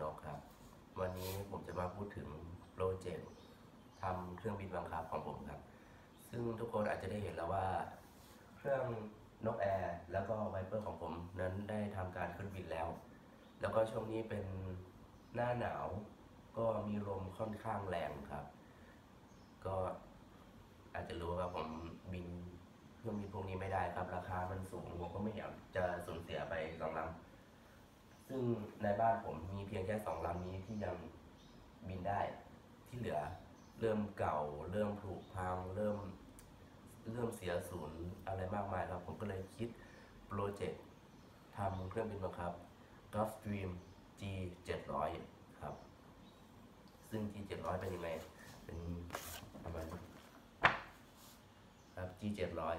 นกครับวันนี้ผมจะมาพูดถึงโปรเจกต์ทำเครื่องบินบังคับของผมครับซึ่งทุกคนอาจจะได้เห็นแล้วว่าเครื่องนกแอร์แล้วก็ไวเปอร์ของผมนั้นได้ทำการขึ้นบินแล้วแล้วก็ช่วงนี้เป็นหน้าหนาวก็มีลมค่อนข้างแรงครับก็อาจจะรู้ว่าผมบินเครื่องบินพวกนี้ไม่ได้ครับราคามันสูงผมก็ไม่อยากจะสูญเสียไป2 ลำซึ่งในบ้านผมมีเพียงแค่2 ลำนี้ที่ยังบินได้ที่เหลือเริ่มเก่าเริ่มผุพังเริ่มเสียศูนย์อะไรมากมายครับผมก็เลยคิดโปรเจกต์ทำเครื่องบินบังคับ Gulfstream G 700ครับซึ่ง G 700เป็นยังไงเป็นประมาณนี้ครับ G 700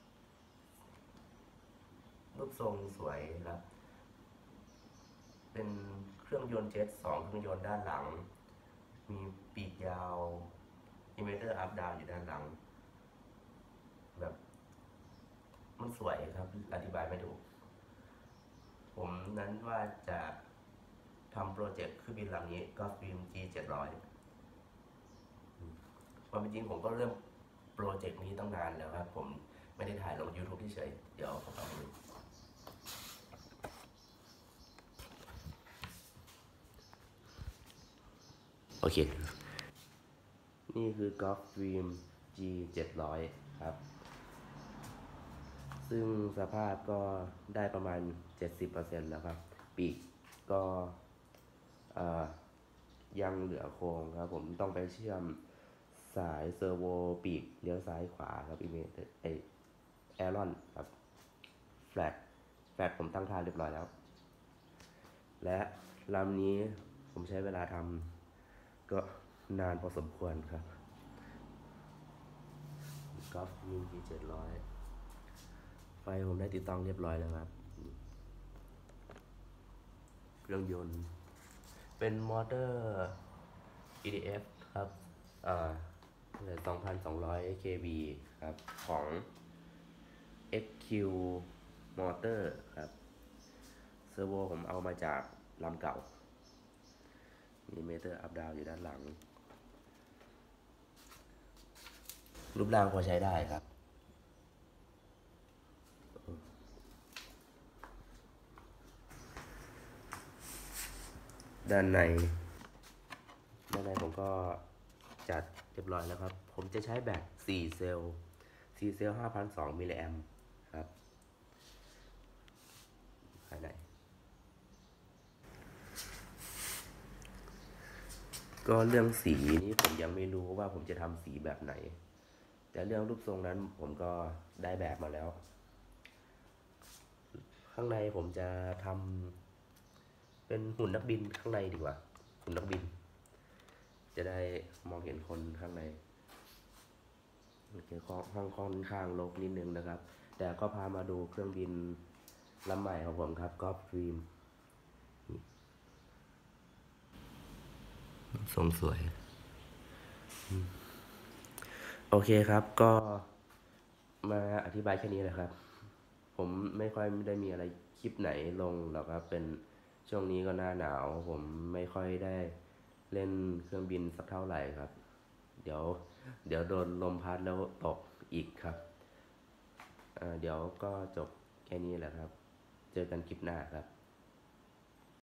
รูปทรงสวยครับเป็นเครื่องยนต์เจ็ต2 เครื่องยนต์ด้านหลังมีปีกยาวอิมิเตอร์อัพดาวอยู่ด้านหลังแบบมันสวยครับอธิบายไม่ถูกผมนั้นว่าจะทำโปรเจกต์เครื่องบินลำนี้ก็ฟิล์ม G 700ความเป็นจริงผมก็เริ่มโปรเจกต์นี้ตั้งนานแล้วครับผมไม่ได้ถ่ายลง YouTube เฉยเดี๋ยวผมเอาไปดูโอเคนี่คือ Gulfstream G 700ครับซึ่งสภาพก็ได้ประมาณ 70% แล้วครับปีกก็ยังเหลือโครงครับผมต้องไปเชื่อมสายเซอร์โวปีกเลี้ยวซ้ายขวาครับแอรอนครับแฟลตผมตั้งค่าเรียบร้อยแล้วและลำนี้ผมใช้เวลาทำก็นานพอสมควรครับกอล์ฟยิงที่700ไฟผมได้ติดตั้งเรียบร้อยแล้วครับเครื่องยนต์เป็นมอเตอร์ EDF ครับ2,200 kV ครับของ XQ Motor ครับเซอร์โวผมเอามาจากลำเก่ามีเมเตอร์อัพดาวอยู่ด้านหลังรูปร่างพอใช้ได้ครับด้านในผมก็จัดเรียบร้อยแล้วครับผมจะใช้แบต4 เซลล์ 5,200 มิลลิแอมป์ครับภายในก็เรื่องสีนี้ผมยังไม่รู้ว่าผมจะทำสีแบบไหนแต่เรื่องรูปทรงนั้นผมก็ได้แบบมาแล้วข้างในผมจะทำเป็นหุ่นนักบินข้างในดีกว่าหุ่นนักบินจะได้มองเห็นคนข้างในห้องค่อนข้างรกนิดนึงนะครับแต่ก็พามาดูเครื่องบินลำใหม่ของผมครับGulfstreamทรงสวยโอเคครับก็มาอธิบายแค่นี้แหละครับผมไม่ค่อยได้มีอะไรคลิปไหนลงหรอกครับเป็นช่วงนี้ก็หน้าหนาวผมไม่ค่อยได้เล่นเครื่องบินสักเท่าไหร่ครับเดี๋ยวโดนลมพัดแล้วตกอีกครับเดี๋ยวก็จบแค่นี้แหละครับเจอกันคลิปหน้าครับ